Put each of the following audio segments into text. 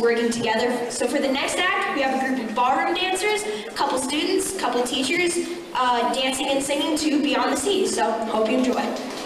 working together. So for the next act, we have a group of ballroom dancers, a couple students, a couple teachers, dancing and singing to Beyond the Seas. So hope you enjoy.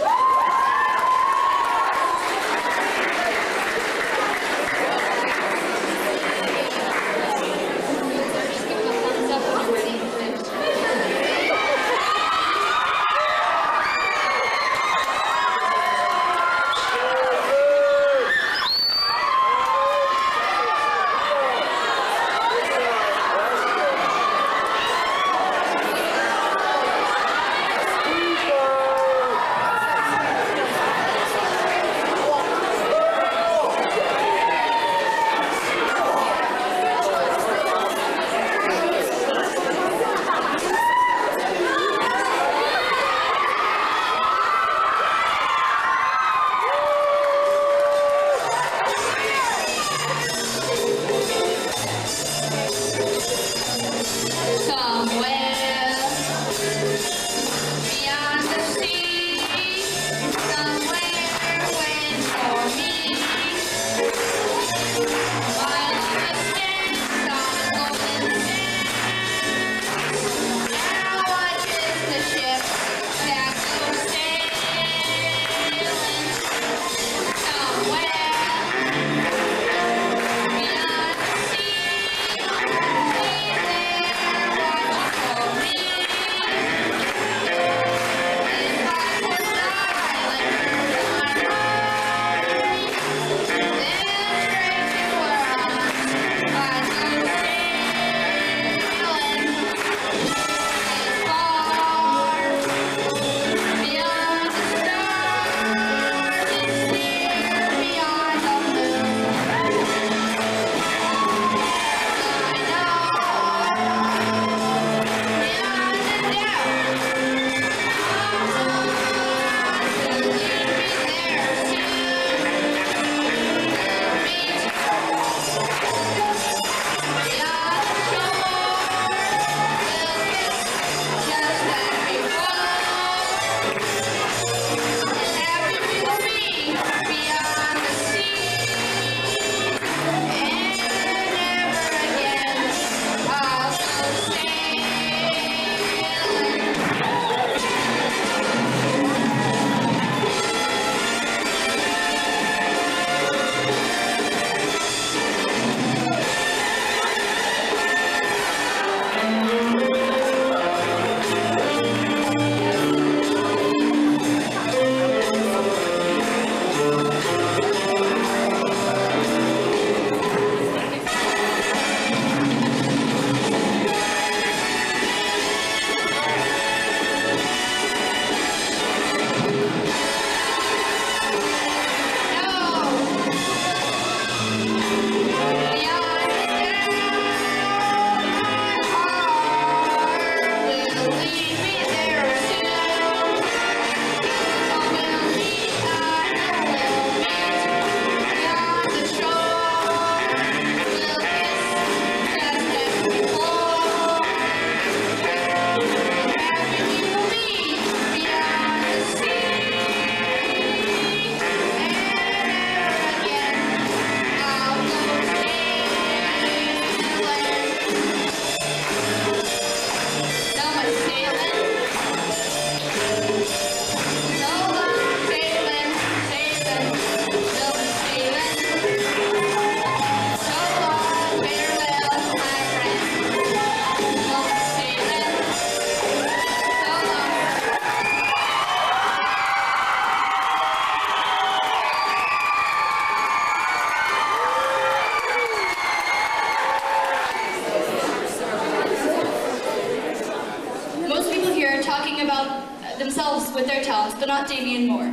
themselves with their talents, but not Damien Moore.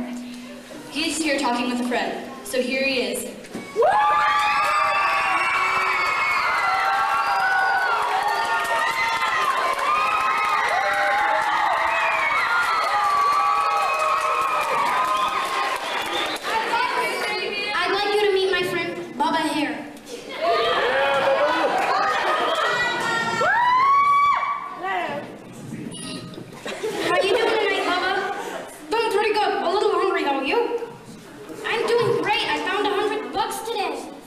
He's here talking with a friend, so here he is. I'd like you to meet my friend, Bubba here. How you doing tonight, Bubba? Doing pretty good. A little hungry, though. You? I'm doing great. I found $100 today.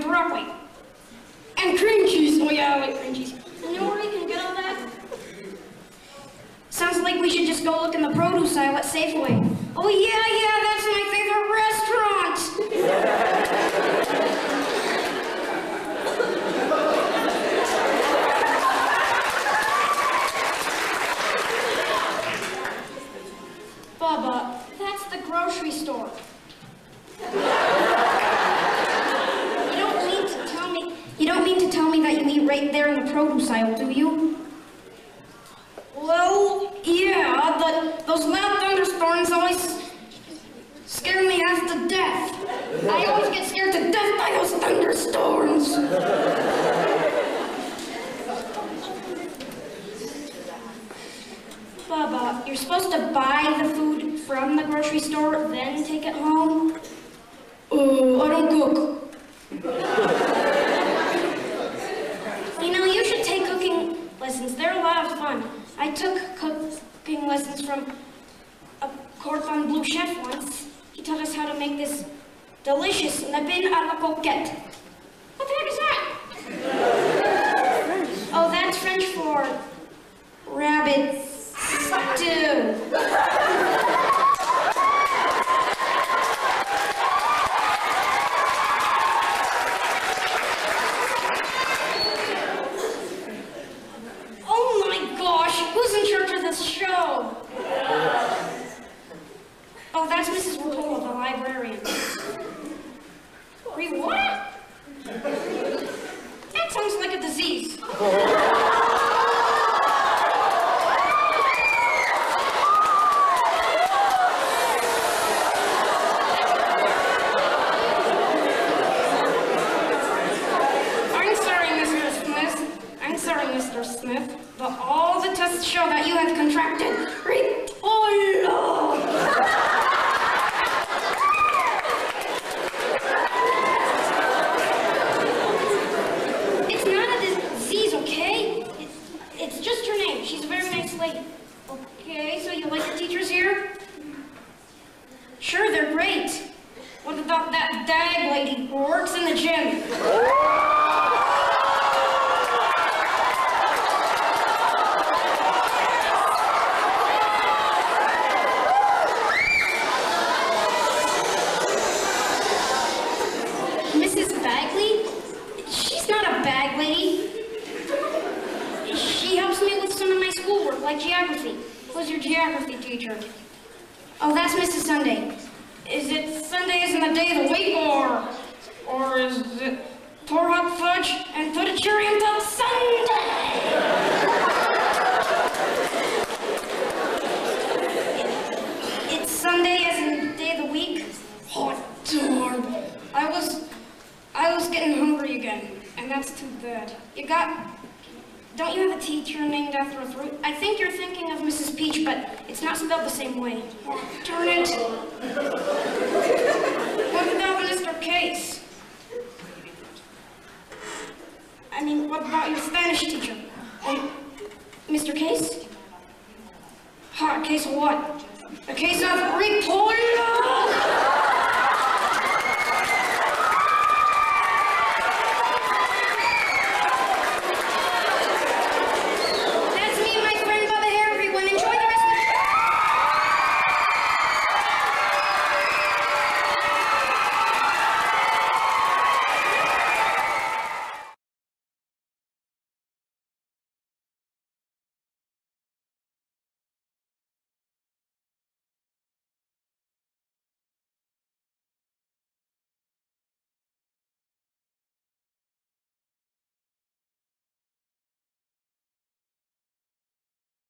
broccoli. And cream cheese. Oh yeah, I like cream cheese. You know where we can get all that? Sounds like we should just go look in the produce aisle at Safeway. Oh yeah, that's my favorite restaurant. Bubba, that's the grocery store. You don't mean to tell me that you eat right there in the produce aisle, do you? Well, yeah, those loud thunderstorms always scare me half to death. I always get scared to death by those thunderstorms. Bubba, you're supposed to buy the food from the grocery store, then take it home? Oh, I don't cook. You know, you should take cooking lessons. They're a lot of fun. I took cooking lessons from a cordon bleu chef once. He taught us how to make this delicious lapin à la coquette. What the heck is that? Oh, that's French for rabbit stew. Who's in charge of this show? Oh, that's Mrs. Rapola, the librarian. Wait, what? That sounds like a disease. Mr. Smith, but all the tests show that you have contracted Ebola. It's not a disease, okay? It's just her name. She's a very nice lady. Okay, so you like your teachers here? Sure, they're great. What about that dag lady who works in the gym? Like geography. Who's your geography teacher? Oh, that's Mrs. Sunday. Is it Sunday isn't the day of the week, or is it pour hot fudge and put a cherry on top Sunday? It's Sunday as in the day of the week? Hot darn. I was getting hungry again, and that's too bad. Don't you have a teacher named after a fruit? I think you're thinking of Mrs. Peach, but it's not spelled the same way. Oh, darn it. What about Mr. Case? I mean, what about your Spanish teacher? Mr. Case? Case of what?